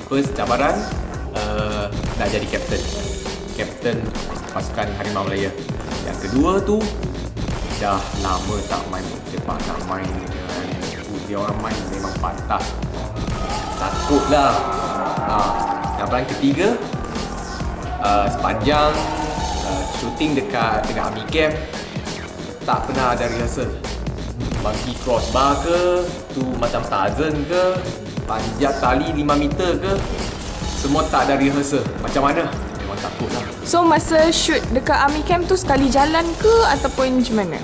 first cabaran nak jadi kapten pasukan Harimau Malaya. Yang kedua tu dah lama tak main sepak, nak main dengan dia orang main memang patah, takutlah. Cabaran ketiga, sepanjang shooting dekat Army Camp tak pernah ada rehearsal. Monkey crossbar ke, tu macam Tarzan ke, panjat tali 5 meter ke, semua tak ada rehearsal. Macam mana? Memang takut lah. So masa shoot dekat Army Camp tu sekali jalan ke ataupun macam mana?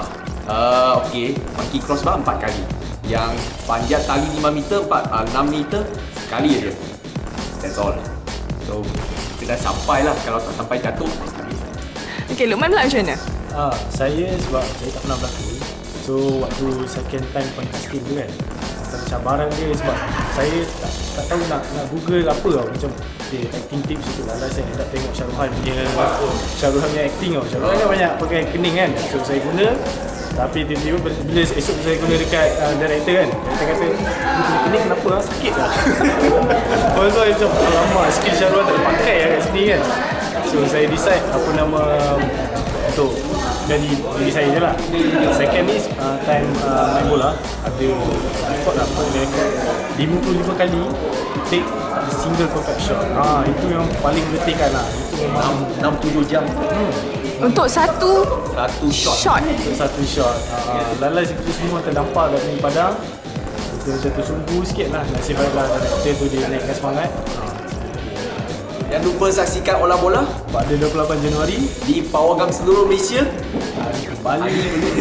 Okay, monkey crossbar 4 kali. Yang panjat tali 5 meter, 6 meter sekali aja. That's all. So kita dah sampai lah. Kalau tak sampai jatuh, habis. Okay, Luqman pula macam mana? Saya sebab saya tak pernah berlakon. So waktu second time podcasting tu kan, antara cabaran dia sebab saya tak tahu nak google apa tau. Macam acting tips tu lah. Saya nak tengok Shah Rukh punya acting tau. Shah Rukh kan banyak pakai kening kan. So saya guna, tapi tiba-tiba bila esok saya guna dekat director kan, director kata kening kenapa lah, sakit lah. Lepas tu saya macam alamak, skill Shah Rukh tak dipakai lah kat sini kan. So saya decide apa nama untuk jadi diri saya je lah. Second ni time main bola, ada record lah, dia record 55 kali take ada single perfect shot. Itu yang paling letihkan lah. Itu memang 6-7 jam Untuk satu shot. untuk satu shot. Lalai kita semua terdampar kat sini Padang. Kita tersungguh sikit lah. Nasib baiklah director tu dia naikkan semangat. Jangan lupa saksikan Olah Bola pada 28 Januari di Pawagam seluruh Malaysia. Bali.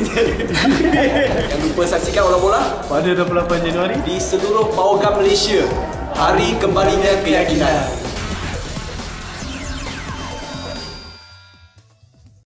Jangan lupa saksikan Olah Bola Pada 28 Januari di seluruh Pawagam Malaysia. Hari kembalinya keyakinan.